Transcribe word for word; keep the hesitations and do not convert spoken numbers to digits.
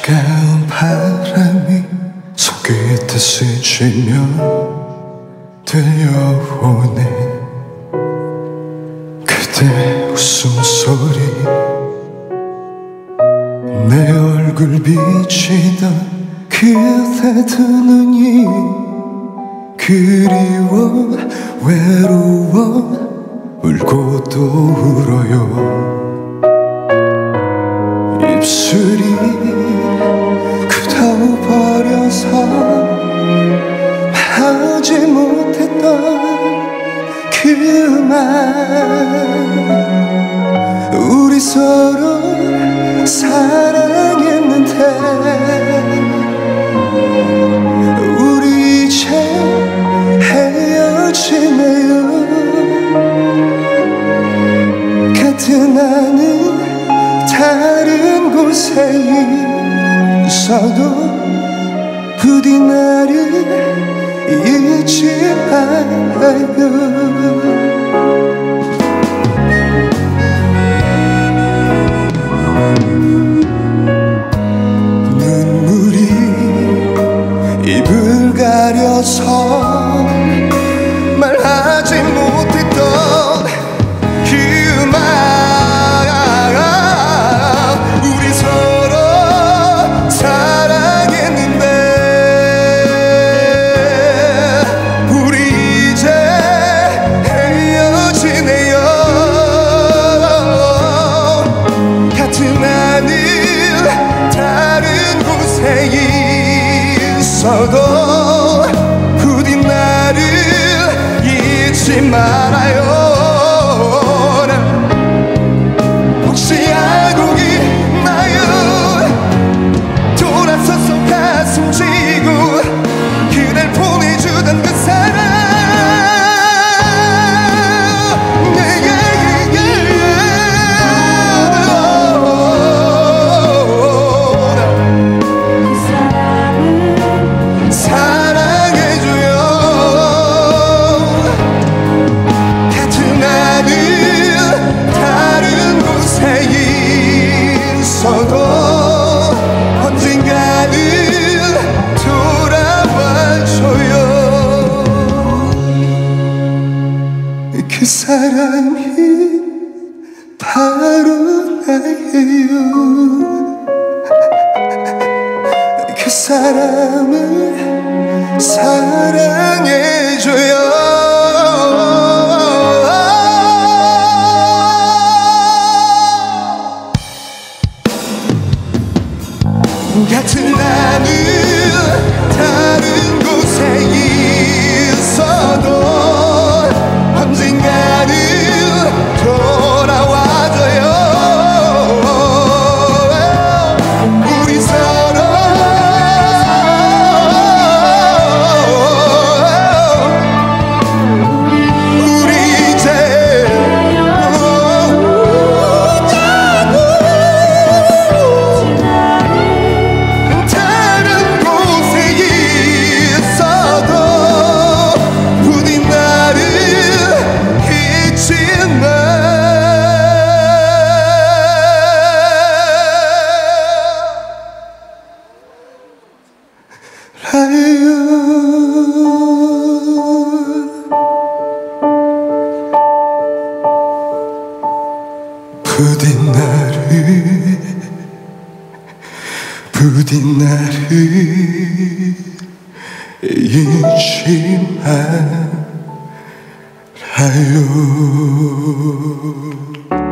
차가운 바람이 손끝에 스치며 들려오네. 그대 웃음소리, 내 얼굴 비치던 그대 두 눈이 그리워 외로워 울고 또 울어요. 입술이 굳어버려서 하지 못했던 그 말, 우리 서로 사랑했는데 우리 이제 헤어지네요. 같은 하늘 다른 곳에 있어도 부디 나를 잊지 말아요. 눈물이 입을 가려서 말하지 못했던 그 말, 우리 서로 사랑했는데 우리 이제 헤어지네요. 같은 하늘 다른 곳에 있어도 부디 나를 잊지 말아요. 혹시 알고 있나요? 돌아서서 가슴 쥐고 그댈 보내주던 그 사람, 언젠가는 돌아와줘요. 그 사람이 바로 나예요. 그 사람을 사랑해줘요. 같은 하늘 다른 곳에 있어도 언젠가는 돌아와줘요. 우리 서로 우리 이제 부디 나를 부디 나를 잊지 말아요.